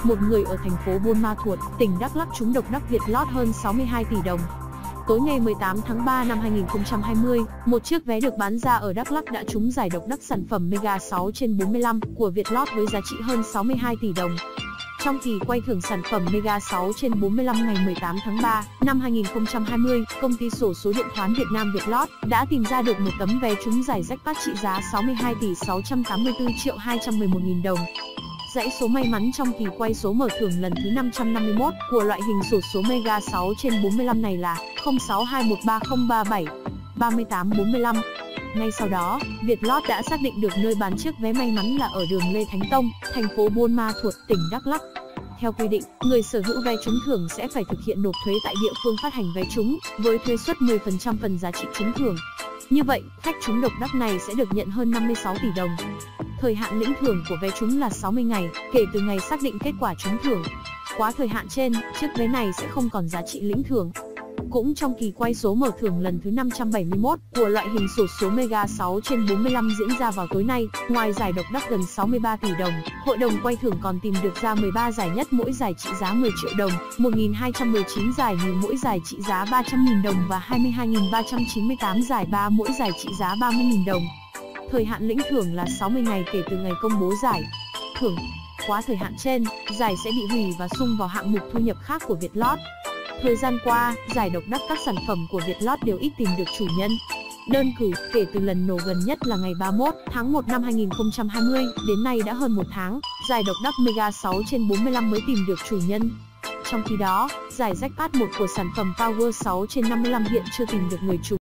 một người ở thành phố Buôn Ma Thuột, tỉnh Đắk Lắk trúng độc đắc Việt Lót hơn 62 tỷ đồng. Tối ngày 18 tháng 3 năm 2020, một chiếc vé được bán ra ở Đắk Lắk đã trúng giải độc đắc sản phẩm Mega 6/45 của Việt Lót với giá trị hơn 62 tỷ đồng. Trong kỳ quay thưởng sản phẩm Mega 6/45 ngày 18 tháng 3 năm 2020, công ty xổ số điện toán Việt Nam Việt Lót đã tìm ra được một tấm vé trúng giải jackpot trị giá 62 tỷ 684 triệu 211 nghìn đồng. Dãy số may mắn trong kỳ quay số mở thưởng lần thứ 551 của loại hình xổ số Mega 6/45 này là 06213037 3845. Ngay sau đó, Việt Lót đã xác định được nơi bán chiếc vé may mắn là ở đường Lê Thánh Tông, thành phố Buôn Ma Thuột, tỉnh Đắk Lắk. Theo quy định, người sở hữu vé trúng thưởng sẽ phải thực hiện nộp thuế tại địa phương phát hành vé trúng, với thuế suất 10% phần giá trị trúng thưởng. Như vậy, khách trúng độc đắc này sẽ được nhận hơn 56 tỷ đồng. Thời hạn lĩnh thưởng của vé trúng là 60 ngày, kể từ ngày xác định kết quả trúng thưởng. Quá thời hạn trên, chiếc vé này sẽ không còn giá trị lĩnh thưởng. Cũng trong kỳ quay số mở thưởng lần thứ 571 của loại hình xổ số Mega 6/45 diễn ra vào tối nay, ngoài giải độc đắc gần 63 tỷ đồng, hội đồng quay thưởng còn tìm được ra 13 giải nhất mỗi giải trị giá 10 triệu đồng, 1.219 giải nhì mỗi giải trị giá 300.000 đồng và 22.398 giải ba mỗi giải trị giá 30.000 đồng. Thời hạn lĩnh thưởng là 60 ngày kể từ ngày công bố giải thưởng. Quá thời hạn trên, giải sẽ bị hủy và sung vào hạng mục thu nhập khác của Việt Lót. Thời gian qua, giải độc đắc các sản phẩm của Việt Lót đều ít tìm được chủ nhân. Đơn cử, kể từ lần nổ gần nhất là ngày 31 tháng 1 năm 2020, đến nay đã hơn một tháng, giải độc đắc Mega 6/45 mới tìm được chủ nhân. Trong khi đó, giải jackpot 1 của sản phẩm Power 6/55 hiện chưa tìm được người chủ.